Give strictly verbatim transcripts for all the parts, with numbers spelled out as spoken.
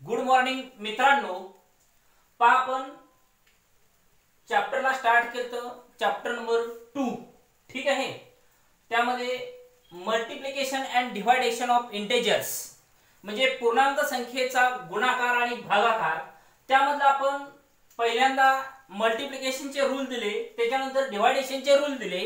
Good morning मित्रांनो, पहा आपण चॅप्टरला स्टार्ट केलं, चॅप्टर नंबर टू. ठीक आहे. त्यामध्ये multiplication and division of integers म्हणजे पूर्णांक संख्येचा गुणाकार आणि भागाकार. त्यामधलं आपण पहिल्यांदा मल्टिप्लिकेशनचे रूल दिले, त्याच्यानंतर डिव्हायडेशनचे रूल दिले.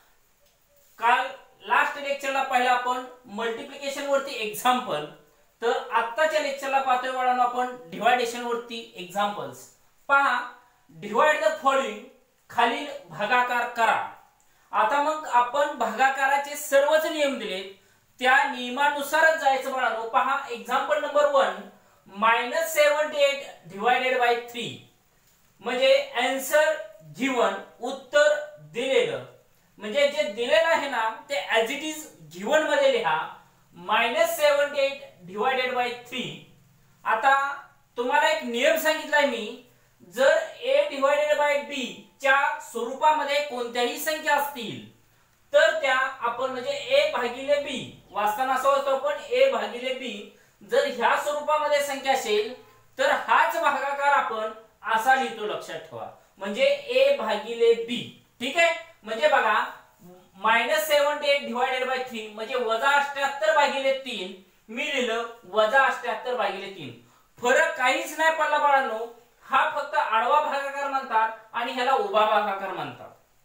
काल लास्ट लेक्चरला पहिला आपण मल्टिप्लिकेशन वरती एक्झाम्पल, तर आत्ताच्या लेक्चरला पाहतोय बाळांनो आपण डिव्हायडेशन वरती एक्झाम्पल्स. पहा, डिव्हाइड द फॉलोइंग, खालील भागाकार करा. आता मग आपण भागाकाराचे सर्वच नियम दिले, त्या नियमानुसारच जायचं बाळांनो. पहा example number one, minus seventy eight divided by three म्हणजे आन्सर गिवन, उत्तर दिलेलं. म्हणजे जे दिलेलं आहे ना ते ऍज इट इज गिवन मध्ये लिहा. Minus seventy eight divided by three. आता तुम्हाला एक नियम सांगितलाय मी, जर ए डिवायडेड बाय बी च्या स्वरूपामध्ये कोणत्याही संख्या असतील तर त्या आपण म्हणजे ए भागिले बी वाचताना असं होतं, पण ए भागिले बी जर ह्या स्वरूपामध्ये संख्या असेल तर हाच भागाकार आपण असा लिहितो, लक्षात ठेवा. म्हणजे ए भागिले बी. ठीक आहे. म्हणजे बघा, minus seventy eight divided by three म्हणजे वजा अठ्याहत्तर भागिले तीन. मी लिहिलं वजा अठ्याहत्तर भागिले तीन. फरक काहीच नाही पडला बाळांनो. हा फक्त आडवा भागाकार म्हणतात आणि ह्याला उभा भागाकार म्हणतात.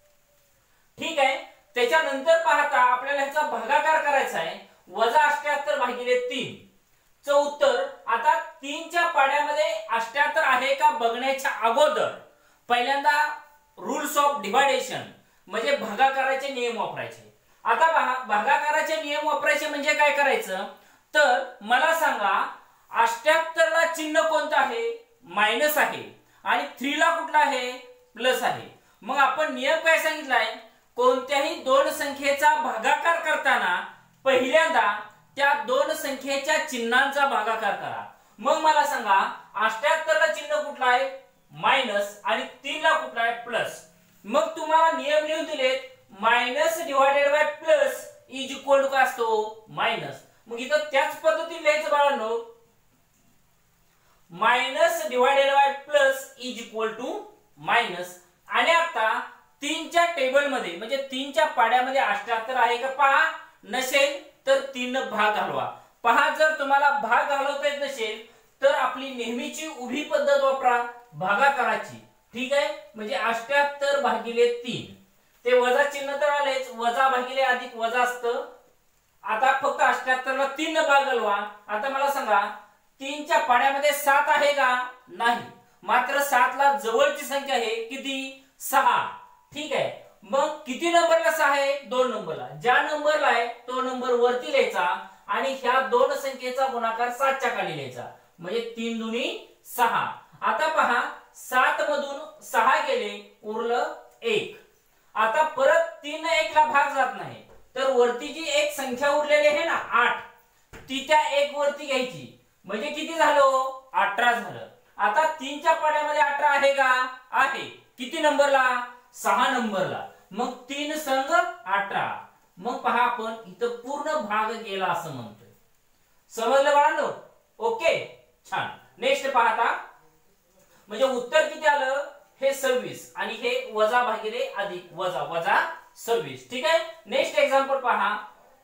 ठीक आहे. त्याच्यानंतर पाहता आपल्याला ह्याचा भागाकार करायचा आहे. वजा अठ्याहत्तर भागिले तीन च उत्तर. आता तीनच्या पाड्यामध्ये अठ्याहत्तर आहे का बघण्याच्या अगोदर पहिल्यांदा रूल्स ऑफ डिव्हायडेशन म्हणजे भागाकाराचे नियम वापरायचे. आता पहा, भागाकाराचे नियम वापरायचे म्हणजे काय करायचं, तर मला सांगा अठ्याहत्तर ला चिन्ह कोणतं आहे, मायनस आहे, आणि थ्री ला कुठला आहे, प्लस आहे. मग आपण नियम काय सांगितलाय, कोणत्याही दोन संख्येचा भागाकार करताना पहिल्यांदा त्या दोन संख्येच्या चिन्हांचा भागाकार करा. मग मला सांगा अठ्याहत्तर ला चिन्ह कुठला आहे, मायनस, आणि तीन ला कुठला आहे, प्लस. मग तुम्हाला नियम लिहून दिलेत, minus divided by plus is equal to काय असतो, मायनस. मग इथं त्याच पद्धतीने लिहायचं बाळांनो, minus divided by plus is equal to minus. आणि आता तीनच्या टेबल मध्ये म्हणजे तीनच्या पाड्यामध्ये अठ्याहत्तर आहे का पहा. नसेल तर तीन भाग घालवा. पहा, जर तुम्हाला भाग घालवता येत नसेल तर आपली नेहमीची उभी पद्धत वापरा भागाकाराची. ठीक आहे. म्हणजे अठ्याहत्तर भागिले तीन, ते वजा चिन्ह तर आलेच, वजा भागिले अधिक वजा असतं. आता फक्त अठ्याहत्तर ला तीन भाग घालवा. आता मला सांगा तीनच्या पाड्यामध्ये सात आहे का, नाही, मात्र सात ला जवळची संख्या आहे किती, सहा. ठीक आहे. मग किती नंबरला सहा आहे, दोन नंबरला. ज्या नंबरला आहे तो नंबर वरती लिहायचा आणि ह्या दोन संख्येचा गुणाकार सातच्या खाली लिहायचा. म्हणजे तीन दुनी सहा. आता पहा, सात मधून सहा गेले, उरलं एक. आता परत तीन एक ला भाग जात नाही, तर वरती जी एक संख्या उरलेली आहे ना आठ, ती त्या एक वरती घ्यायची. म्हणजे किती झालं, अठरा झालं. आता तीनच्या पाड्यामध्ये अठरा आहे का, आहे. किती नंबरला, सहा नंबरला. मग तीन संघ अठरा. मग पहा आपण इथं पूर्ण भाग गेला असं म्हणतोय. समजलं बाळांनो. ओके, छान. नेक्स्ट पाहता, म्हणजे उत्तर किती आलं, हे सव्वीस, आणि हे वजा भागिले अधिक वजा वजा सव्वीस. ठीक आहे. नेक्स्ट एक्झाम्पल पहा,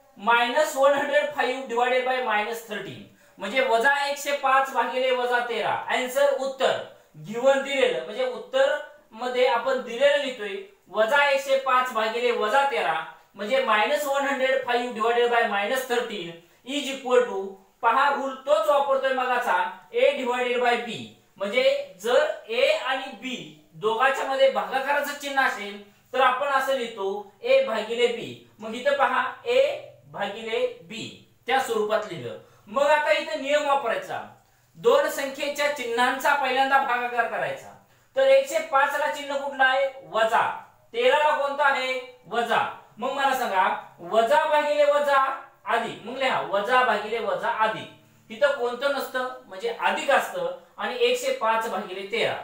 minus one hundred five divided by minus thirteen म्हणजे वजा एकशे पाच भागिले वजा तेरा. आन्सर उत्तर गिवन दिलेलं म्हणजे उत्तर मध्ये आपण दिलेलं लिहितोय वजा एकशे पाच भागिले वजा तेरा म्हणजे minus one hundred five divided by minus thirteen is equal to. पहा, रूल तोच वापरतोय मगाचा, ए डिवायडेड बाय बी. म्हणजे जर ए आणि बी दोघांच्या मध्ये भागाकाराचं चिन्ह असेल तर आपण असं लिहितो ए भागिले बी. मग इथं पहा ए भागिले बी त्या स्वरूपात लिहिलं. मग आता इथं नियम वापरायचा, दोन संख्येच्या चिन्हांचा पहिल्यांदा भागाकार करायचा. तर एकशे पाच ला चिन्ह कुठला आहे, वजा. तेरा ला कोणता आहे, वजा. मग मला सांगा वजा भागिले वजा अधिक. मग लिहा वजा भागिले वजा अधिक. तिथं कोणतं नसतं म्हणजे अधिक असतं, आणि एकशे पाच भागिले तेरा.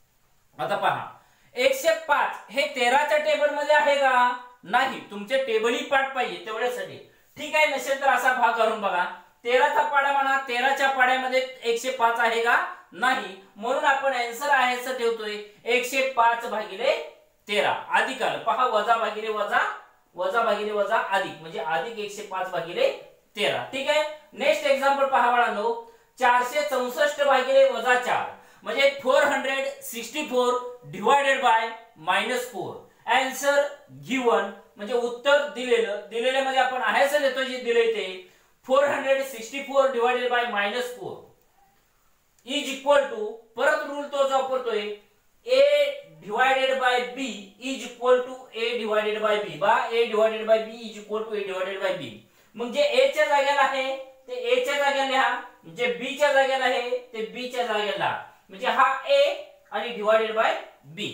आता पहा, एकशे पाच हे तेराच्या टेबल मध्ये आहे का, नाही. तुमचे टेबलही पाठ पाहिजे तेवढ्यासाठी. ठीक आहे. नसेल तर असा भाग करून बघा, तेराचा पाडा म्हणा, तेराच्या पाड्यामध्ये एकशे पाच आहे का? नाही. म्हणून आपण आन्सर आहे असं ठेवतोय एकशे पाच भागिले तेरा. अधिक आलं पहा, वजा भागिले वजा, वजा भागिले वजा अधिक, म्हणजे अधिक एकशे पाच भागिले तेरा. ठीक आहे. नेक्स्ट एक्झाम्पल पहा बाळांनो, चारशे चौसष्ट भागिले वजा चार म्हणजे four hundred sixty four divided by minus four. Answer given म्हणजे उत्तर दिलेलं, दिलेल्यामध्ये आपण आहे असं लिहितो जे दिले ते four hundred sixty four divided by minus four is equal to, परत रूल तोच वापरतोय, A divided by B is equal to A divided by B. बा A divided by B is equal to A divided by B. मग जे ए च्या जागेला आहे ते ए च्या जागेला लिहा, जे बी च्या जागेला आहे ते बी च्या जागेला, म्हणजे हा ए आणि डिवायडेड बाय बी.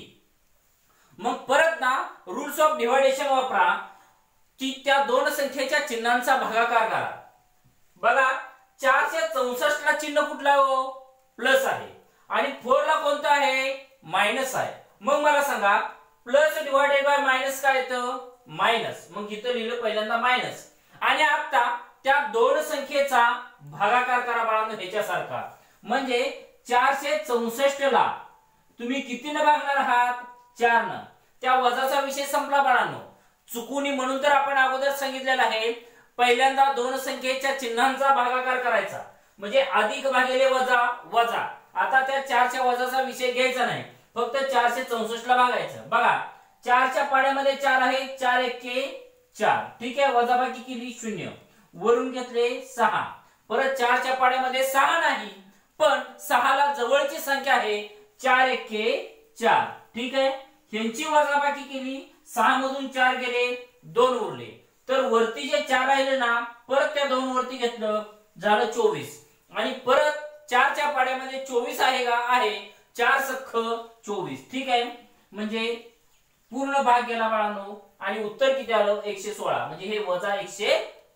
मग परत ना रूल्स ऑफ डिव्हायडेशन वापरा की त्या दोन संख्येच्या चिन्हांचा भागाकार करा. बघा चारशे चौसष्ट ला चिन्ह कुठला हो? प्लस आहे, आणि फोर ला कोणतं आहे? मायनस आहे. मग मला सांगा प्लस डिवायडेड बाय मायनस काय येतं? मायनस. मग इथं लिहिलं पहिल्यांदा मायनस, आणि आता त्या दोन संख्येचा भागाकार करा बाळांनो ह्याच्यासारखा. म्हणजे चारशे चौसष्ट ला तुम्ही कितीने भागणार आहात? चार न. त्या वजाचा विषय संपला बाळांनो. चुकूनी म्हणून तर आपण अगोदर सांगितलेलं आहे पहिल्यांदा दोन संख्येच्या चिन्हांचा भागाकार करायचा, म्हणजे अधिक भागिले वजा वजा. आता त्या चारच्या वजाचा विषय घ्यायचा नाही, फक्त चारशे चौसष्ट ला भागायचं. बघा चारच्या पाड्यामध्ये चार आहे, चार एके चार. ठीक आहे. वजाबाकी केली शून्य, वरून घेतले सहा. परत चारच्या पाड्यामध्ये सहा नाही, पण सहाला जवळची संख्या आहे चार एके चार. ठीक आहे. ह्यांची वजाबाकी केली, सहा मधून चार गेले, दोन उरले. तर वरती जे चार राहिले ना परत त्या दोन वरती घेतलं, झालं चोवीस. आणि परत चारच्या पाड्यामध्ये चोवीस आहे का? आहे. चार सख्ख चोवीस. ठीक आहे. म्हणजे पूर्ण भाग गेला बाळांनो, आणि उत्तर किती आलं? एकशे सोळा. म्हणजे हे वजा एकशे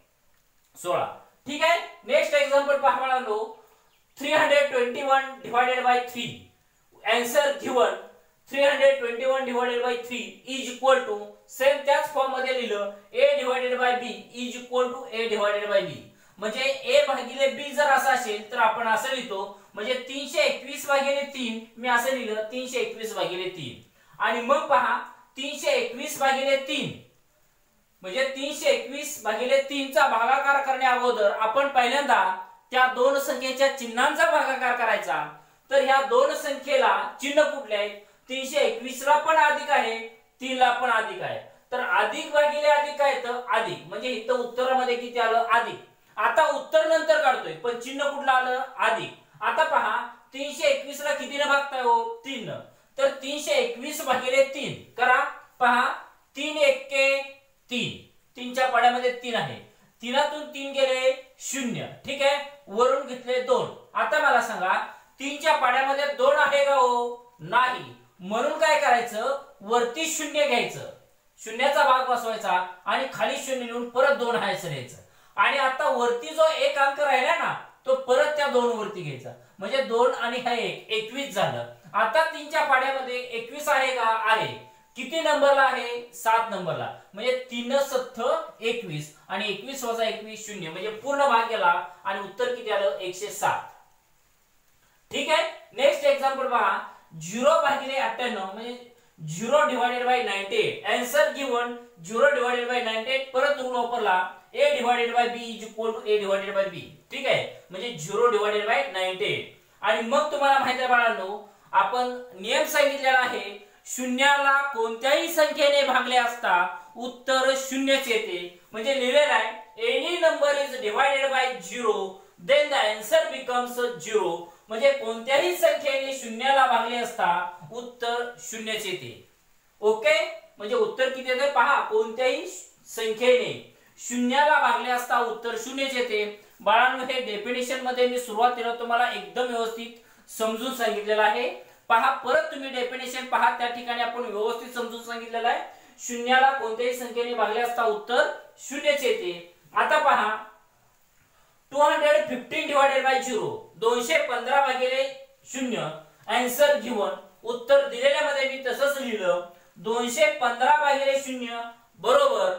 सोळा. ठीक आहे. नेक्स्ट एक्झाम्पल पहा बाळांनो, three hundred twenty one divided by three. Answer given three hundred twenty one divided by three is equal to, same त्याच फॉर्म मध्ये लिहिलं, A divided by B is equal to A divided by B. म्हणजे A भागिले बी जर असं असेल तर आपण असं लिहितो, म्हणजे तीनशे एकवीस भागिले तीन मी असं लिहिलं, तीनशे एकवीस भागिले तीन. आणि मग पहा तीनशे एकवीस भागिले तीन म्हणजे तीनशे एकवीस भागिले तीन चा भागाकार करण्या अगोदर आपण पहिल्यांदा त्या दोन संख्येच्या चिन्हांचा भागाकार करायचा. तर ह्या दोन संख्येला चिन्ह कुठले आहेत? तीनशे एकवीस ला पण अधिक आहे, तीन ला पण अधिक आहे. तर अधिक भागिले अधिक काय येतं? अधिक. म्हणजे इथं उत्तरामध्ये किती आलं? अधिक. आता उत्तर नंतर काढतोय, पण चिन्ह कुठलं आलं? अधिक. आता पहा तीनशे एकवीस ला कितीने भागताय हो? तीन. तर तीनशे एकवीस भागिले तीन करा. पहा तीन एक्के तीन, तीनच्या पाड्यामध्ये तीन आहे, तीनातून तीन गेले शून्य. ठीक आहे. वरून घेतले दोन. आता मला सांगा तीनच्या पाड्यामध्ये दोन आहे का हो? नाही. म्हणून काय करायचं? वरती शून्य घ्यायचं, शून्याचा भाग बसवायचा, आणि खाली शून्य लिहून परत दोन आहे असं लिहायचं. आणि आता वरती जो एक अंक राहिला ना तो परत त्या दोन वरती घ्यायचा, म्हणजे दोन आणि हा एक, एकवीस झालं. आता तीनच्या पाड्यामध्ये एकवीस आहे का? आहे. किती नंबरला आहे? सात नंबरला. म्हणजे तीन सत्त एकवीस, आणि एकवीस वजा एकवीस शून्य, म्हणजे पूर्ण भाग गेला, आणि उत्तर किती आलं? एकशे सात. ठीक आहे. नेक्स्ट एक्झाम्पल पहा, झिरो भागिले अठ्ठ्याण्णव म्हणजे zero divided by ninety eight. Answer given zero divided by ninety eight. परत रूल वापरला, A divided by B is equal to A divided by B. ठीक आहे. म्हणजे zero divided by ninety eight. आणि मग तुम्हाला माहिती आहे बाळांनो, आपण नियम सांगितलेला आहे, शून्याला कोणत्याही संख्येने भागले असता उत्तर शून्यच येते. म्हणजे लिहिलेलं आहे any number is divided by zero then the answer becomes zero. म्हणजे कोणत्याही संख्येने शून्याला भागले असता उत्तर शून्यच येते. ओके. म्हणजे उत्तर किती येते पहा, कोणत्याही संख्येने शून्याला भागले असता उत्तर शून्यच येते. बाळांनो हे डेफिनेशन मध्ये मी सुरुवातीला तुम्हाला एकदम व्यवस्थित समजून सांगितलेलं आहे. पहा परत तुम्ही डेफिनेशन पहा, त्या ठिकाणी आपण व्यवस्थित समजून सांगितलेलं आहे, शून्याला कोणत्याही संख्येने भागले असता उत्तर शून्यच येते. आता पहा two hundred fifteen divided by zero, दोनशे पंधरा भागिले शून्य. आन्सर गिवन, उत्तर दिलेल्या मध्ये मी तसंच लिहिलं, दोनशे पंधरा भागिले शून्य बरोबर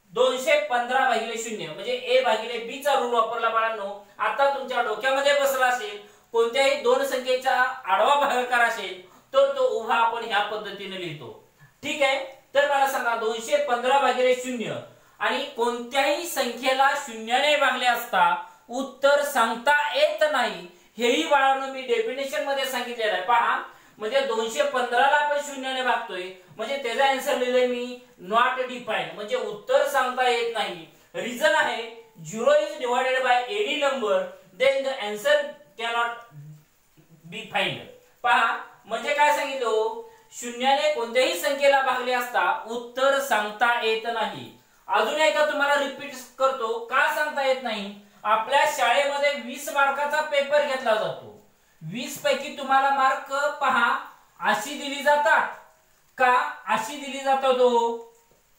दोनशे पंधरा भागिले शून्य म्हणजे ए भागिले बी चा रूल वापरला बाळांनो. आता तुमच्या डोक्यामध्ये बसला असेल, कोणत्याही दोन संख्येचा आडवा भागाकार असेल तर तो उभा आपण ह्या पद्धतीने लिहितो. ठीक आहे. तर मला सांगा दोनशे पंधरा भागिले शून्य आणि कोणत्याही संख्येला शून्याने भागले असता उत्तर सांगता येत नाही, हेही बाळांनो मी डेफिनेशन मध्ये सांगितलेलं आहे. पहा, म्हणजे दोनशे पंधरा ला आपण शून्याने भागतोय म्हणजे त्याचा आन्सर लिहिलंय मी नॉट डिफाइंड, म्हणजे उत्तर सांगता येत नाही. रिझन आहे zero is divided by any number then the answer cannot be find. पहा, म्हणजे काय सांगितलं, शून्याने कोणत्याही संख्येला भागले असता उत्तर सांगता येत नाही. अजून एकदा तुम्हाला रिपीट करतो, का सांगता येत नाही. आपल्या शाळेमध्ये वीस मार्काचा पेपर घेतला जातो. वीस पैकी तुम्हाला मार्क पहा अशी दिली जातात का अशी दिली जातात, तो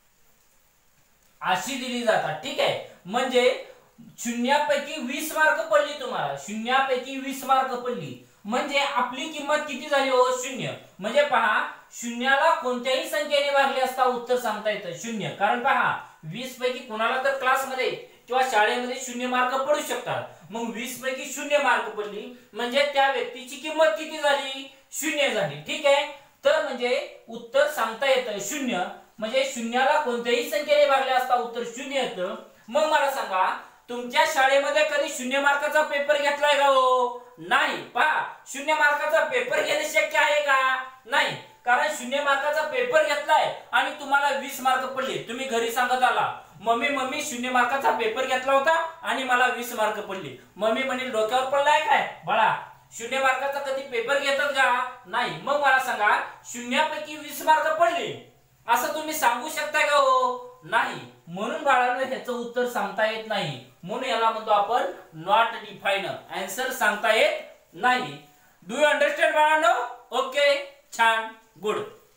अशी दिली जातात. ठीक आहे. म्हणजे शून्यापैकी वीस मार्क पडली तुम्हाला, शून्यापैकी वीस मार्क पडली म्हणजे आपली किंमत किती झाली हो, शून्य. म्हणजे पहा, शून्याला कोणत्याही संख्येने भागले असता उत्तर सांगता येतं शून्य. कारण पहा, वीस पैकी कोणाला तर क्लासमध्ये किंवा शाळेमध्ये शून्य मार्क पडू शकतात. मग वीस पैकी शून्य मार्क पडली म्हणजे त्या व्यक्तीची किंमत किती झाली, शून्य झाली. ठीक आहे. तर म्हणजे उत्तर सांगता येतं शून्य, म्हणजे शून्याला कोणत्याही संख्येने भागले असता उत्तर शून्य येतं. मग मला सांगा, तुमच्या शाळेमध्ये कधी शून्य मार्काचा पेपर घेतलाय का हो, नाही. पहा, शून्य मार्काचा पेपर घेणे शक्य आहे का, नाही. कारण शून्य मार्काचा पेपर घेतलाय आणि तुम्हाला वीस मार्क पडले, तुम्ही घरी सांगत आला, मम्मी मम्मी शून्य मार्काचा पेपर घेतला होता आणि मला वीस मार्क पडले. मम्मी म्हणेल डोक्यावर पडलाय काय बाळा, शून्य मार्काचा कधी पेपर घेतात का, नाही. मग मला सांगा, शून्यापैकी वीस मार्क पडले असं तुम्ही सांगू शकता का हो, नाही. म्हणून बाळांनो ह्याचं उत्तर सांगता येत नाही, म्हणून याला म्हणतो आपण नॉट डिफाइंड, आन्सर सांगता येत नाही. डू यू अंडरस्टँड बाळांनो. ओके, छान, गुड.